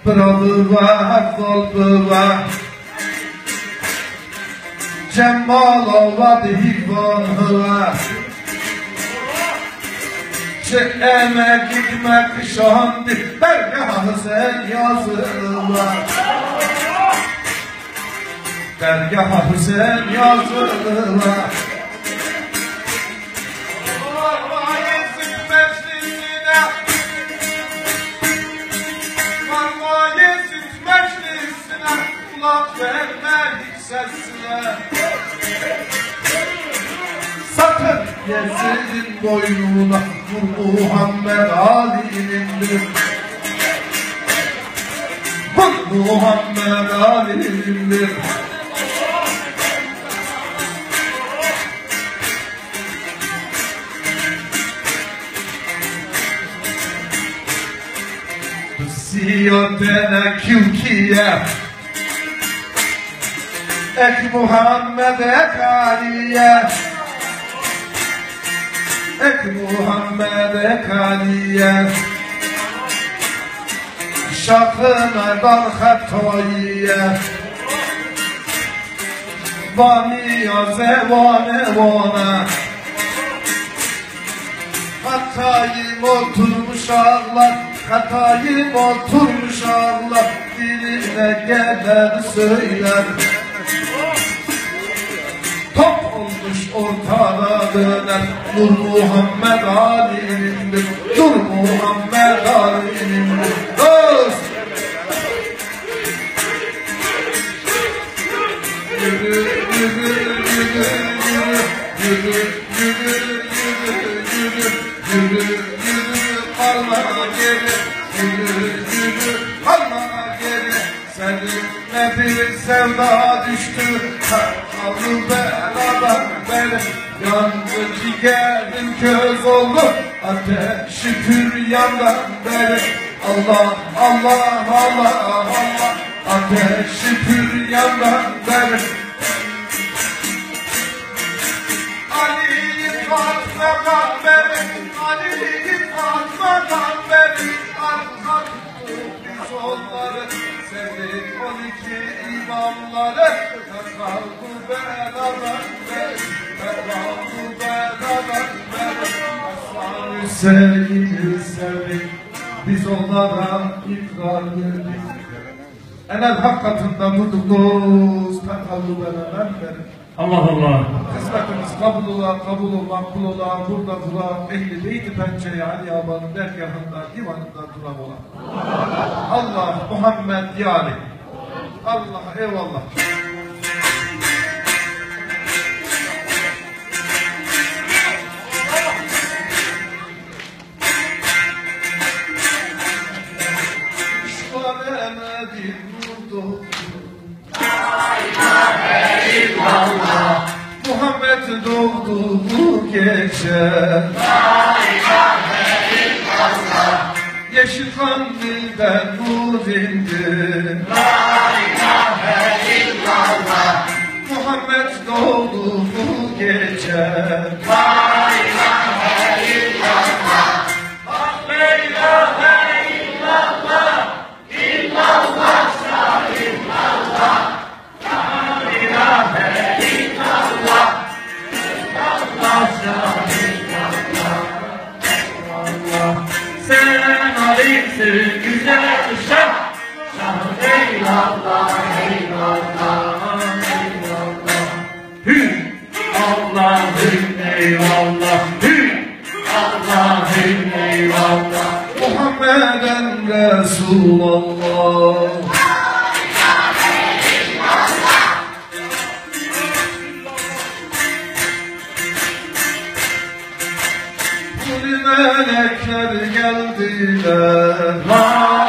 Bralı var, kolbu var. Cemal olmadı hikvanı var. Emek gitmek şandı, dergahı sen yazılar. Dergahı sen yazılar. Marmayezid meclisine, Marmayezid meclisine, kulak vermedik sesine. Sakın Yezid'in boynuna vur Muhammed Ali'nindir. Vur Muhammed Ali'nindir. Siyotene Kürkiye Ek Muhammed Ek Aliye Ek Muhammed Ek Aliye Şakına dar Hatayye Vaniya zevane vana Hatayim oturmuş ağlar Hatayim oturmuş ağlar Diline gelen söyler Top olmuş ortada döner Nur Muhammed Ali'nindir Nur Muhammed Ali'nindir Dost Yürü yürü yürü yürü Yürü yürü yürü yürü Yürü yürü kalma geri Yürü yürü kalma geri Seninle bir sevda düştü Aldı beraber beni Yandı ciğerim köz oldu Ateşi pür yandan beri Allah Allah Allah Allah Ateşi pür yandan beri Ali'yi Fatma'dan beri Ali'yi Fatma'dan beri Arkadık biz onları Sevdik 12 imamları Kaldı beraber beri Kaldı beraber beri Aslan Hüseyin'i sevdik Biz onlara ikrar verdik Enel hakikatında mutluluğuz Kaldı beraber beri Allah Allah. Kısmetimiz kabul ola, kabul ol, makbul ola, burada dura, ehli beyt-i pençeye Ali Ağabey'in dergahında, divanında duram ola. Allah, Muhammed yani. Allah, eyvallah. İşvaremedim vurdu. Allah Muhammed doğdu bu gece La ilahe illallah Yeşil kandilden nur indi La ilahe illallah Muhammed doğdu bu gece La ilahe illallah La ilahe illallah İllallah illallah La ilahe illallah İllallah illallah Sen Ali'sin güzel şah Şah eyvallah eyvallah eyvallah Hü Allah'ım eyvallah Hü Allah'ım eyvallah Muhammeden Resulallah melekler geldiler.